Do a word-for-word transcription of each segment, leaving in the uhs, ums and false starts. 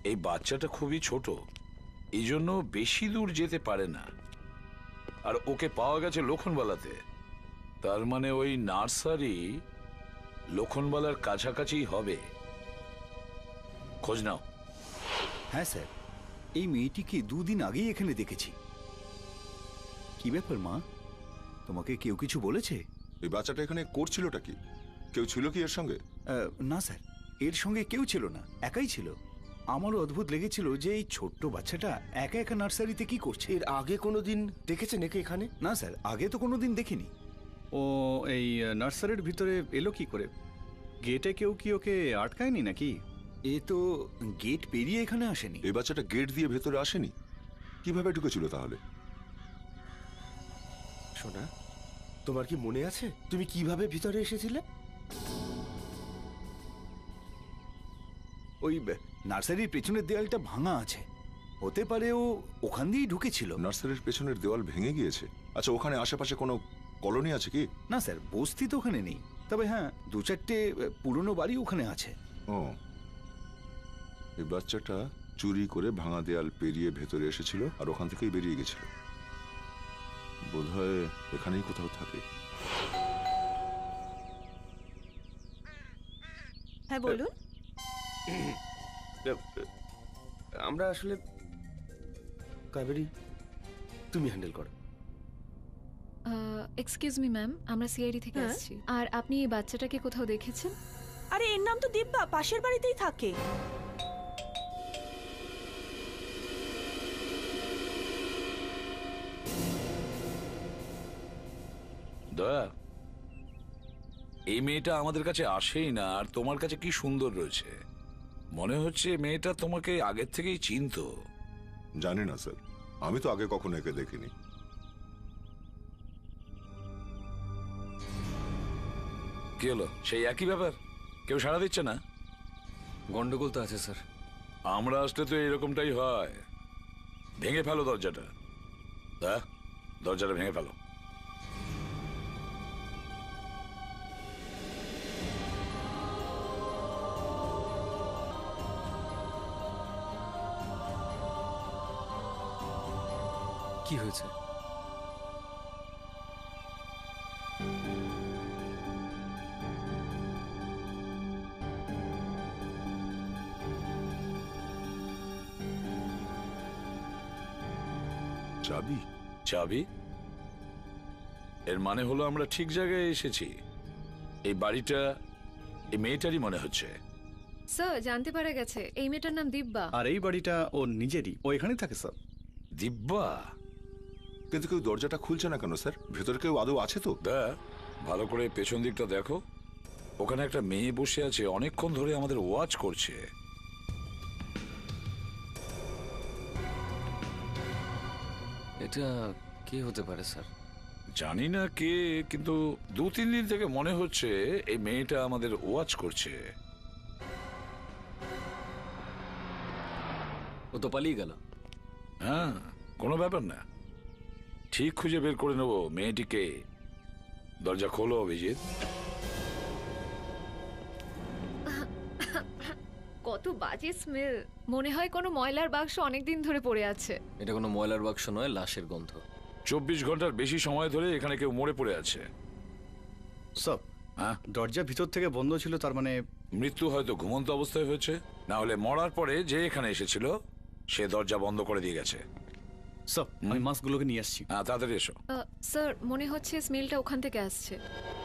এই বাচ্চাটা খুবই ছোট, এই জন্য বেশি দূর যেতে পারে না। আর ওকে পাওয়া গেছে লক্ষণবালাতে, তার মানে ওই নার্সারি লক্ষণবালার কাছাকাছি হবে। খোঁজ নাও। হ্যাঁ স্যার, এই মেয়েটিকে দুদিন আগেই এখানে দেখেছি। কি ব্যাপার মা, তোমাকে কেউ কিছু বলেছে? এই বাচ্চাটা এখানে করছিলটা কি? কেউ ছিল কি এর সঙ্গে? না স্যার, এর সঙ্গে কেউ ছিল না, একাই ছিল। আমারও অদ্ভুত লেগেছিল যে এই ছোট্ট বাচ্চাটা একা একা নার্সারিতে কি করছে। এর আগে কোনোদিন দেখেছেন একে এখানে? না স্যার, আগে তো কোনোদিন দেখিনি। ও এই নার্সারির ভিতরে এলো কি করে? গেটে কেউ কি ওকে আটকায়নি নাকি? এ তো গেট পেরিয়ে এখানে আসেনি। এই বাচ্চাটা গেট দিয়ে ভেতরে আসেনি, কিভাবে ঢুকেছিল তাহলে? সোনা, তোমার কি মনে আছে তুমি কিভাবে ভিতরে এসেছিলে? ওই নার্সারির পেছনের দেয়ালটা ভাঙা আছে, হতে পারে ও ওখান দিয়েই ঢুকেছিল। নার্সারির পেছনের দেওয়াল ভেঙে গিয়েছে? আচ্ছা, ওখানে আশেপাশে কোনো কলোনি আছে কি? না স্যার, বস্তি তো ওখানে নেই, তবে হ্যাঁ দু চারটে পুরনো বাড়ি ওখানে আছে। ও, এই বাচ্চাটা চুরি করে ভাঙা দেয়াল পেরিয়ে ভেতরে এসেছিল আর ওখান থেকেই বেরিয়ে গেছিল। বোধহয় এখানেই কোথাও থাকে। হ্যাঁ বলুন। আমরা আসলে কাবেরী, তুমি হ্যান্ডেল করো। এক্সকিউজ মি ম্যাম, আমরা সিআইডি থেকে হ্যাঁ? আসছি। আর আপনি এই বাচ্চাটাকে কোথাও দেখেছেন? আরে এর নাম তো দিব্যা, পাশের বাড়িতেই থাকে। দয়া, এই মেয়েটা আমাদের কাছে আসেই না, আর তোমার কাছে কি সুন্দর রয়েছে। মনে হচ্ছে মেয়েটা তোমাকে আগের থেকেই চিনতো। জানি না স্যার, আমি তো আগে কখনো একে দেখিনি। কি হলো, সেই একই ব্যাপার? কেউ সাড়া দিচ্ছে না? গন্ডগোল তো আছে স্যার। আমরা আসলে তো এরকমটাই হয়। ভেঙে ফেলো দরজাটা। দয়া, দরজাটা ভেঙে ফেলো। কি হয়েছে? চাবি? চাবি? এর মানে হলো আমরা ঠিক জায়গায় এসেছি। এই বাড়িটা এই মেয়েটারই মনে হচ্ছে। স্যার, জানতে পারা গেছে এই মেয়েটার নাম দিব্যা। আর এই বাড়িটা ও নিজেরই, ও এখানেই থাকে স্যার। দিব্যা? কিন্তু কেউ দরজাটা খুলছে না কেন স্যার? ভেতরে কেউ আদৌ আছে তো? দা, ভালো করে পেছন দিকটা দেখো। ওখানে একটা মেয়ে বসে আছে, অনেকক্ষণ ধরে আমাদের ওয়াচ করছে। এটা কে হতে পারে স্যার? জানি না কে, কিন্তু দু তিন দিন থেকে মনে হচ্ছে এই মেয়েটা আমাদের ওয়াচ করছে। ও তো পালিয়ে গেল। হ্যাঁ, কোনো ব্যাপার না, ঠিক খুঁজে বের করে নেবো মেয়েটিকে। দরজা খোলো অভিজিৎ। কত বাজে স্মেল, মনে হয় কোনো ময়লার বাক্স অনেকদিন ধরে পড়ে আছে। এটা কোনো ময়লার বাক্স নয়, লাশের গন্ধ। চব্বিশ ঘন্টার বেশি সময় ধরে এখানে কেউ মরে পড়ে আছে। সব হ্যাঁ, দরজা ভিতর থেকে বন্ধ ছিল, তার মানে মৃত্যু হয়তো ঘুমন্ত অবস্থায় হয়েছে, না হলে মরার পরে যে এখানে এসেছিল সে দরজা বন্ধ করে দিয়ে গেছে। সব আমি মাছগুলোকে নিয়ে আসছি। হ্যাঁ, তাড়াতাড়ি এসো। আহ, স্যার, মনে হচ্ছে স্মেলটা ওখান থেকে আসছে।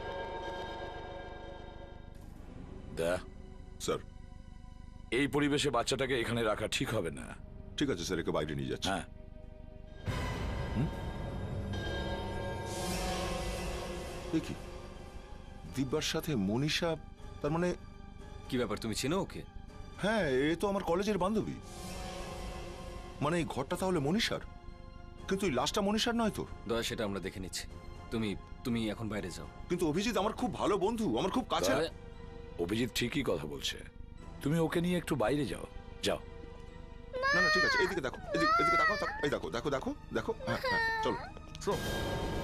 দা, স্যার, এই পরিবেশে বাচ্চাটাকে এখানে রাখা ঠিক হবে না। ঠিক আছে স্যার, একে বাইরে নিয়ে যাচ্ছি। হ্যাঁ। দেখি দিব্যার সাথে মনীষা, তার মানে কি ব্যাপার, তুমি চেনো ওকে? হ্যাঁ, এ তো আমার কলেজের বান্ধবী। মানে এই ঘরটা তাহলে মনীষার, কিন্তু এই লাশটা মনীষার নয় তো? দয়া, সেটা আমরা দেখে নিচ্ছি। তুমি তুমি এখন বাইরে যাও। কিন্তু অভিজিৎ আমার খুব ভালো বন্ধু, আমার খুব কাছে। অভিজিৎ ঠিকই কথা বলছে, তুমি ওকে নিয়ে একটু বাইরে যাও। যাও। না না, ঠিক আছে, এইদিকে দেখো, এদিকে এদিকে দেখো, এই দেখো দেখো দেখো দেখো। হ্যাঁ হ্যাঁ, চলো চলো।